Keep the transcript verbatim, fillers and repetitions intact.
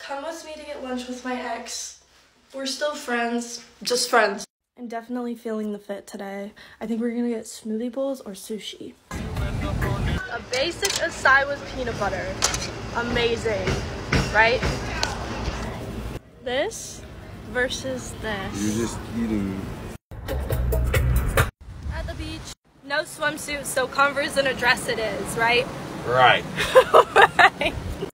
come with me to get lunch with my ex. We're still friends. Just friends. I'm definitely feeling the fit today. I think we're gonna get smoothie bowls or sushi. A basic acai with peanut butter. Amazing, right? This versus this. You're just eating. At the beach. No swimsuit, so Converse and a dress it is, right? Right. Right.